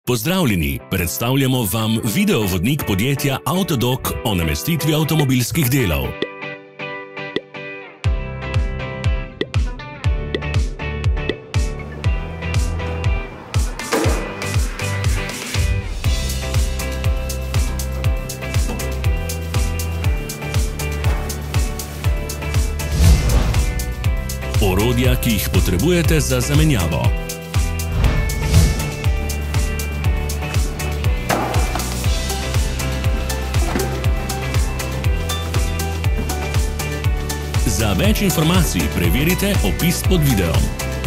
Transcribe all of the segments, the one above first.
Pozdravljeni, predstavljamo vam videovodnik podjetja Avtodok o namestitvi avtomobilskih delov. Orodja, ki jih potrebujete za zamenjavo. Za več informacij preverite opis pod videom.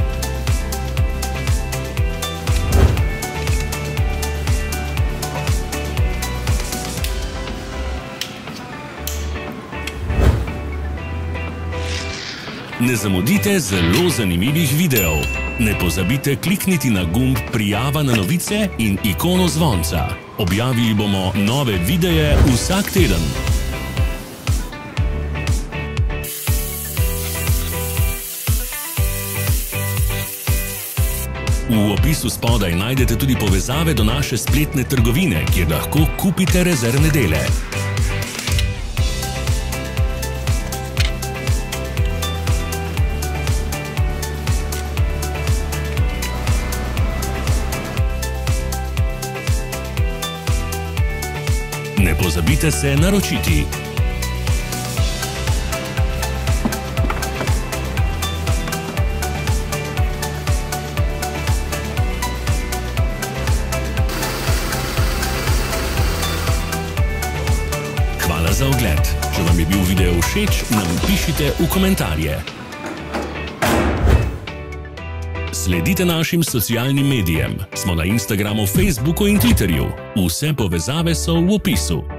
Ne zamudite zelo zanimivih videov. Ne pozabite klikniti na gumb Prijava na novice in ikono zvonca. Objavili bomo nove videe vsak teden. V opisu spodaj najdete tudi povezave do naše spletne trgovine, kjer lahko kupite rezervne dele. Ne pozabite se naročiti. Hvala za ogled. Če vam je bil video všeč, nam pišite v komentarje. Sledite našim socialnim medijem. Smo na Instagramu, Facebooku in Twitterju. Vse povezave so v opisu.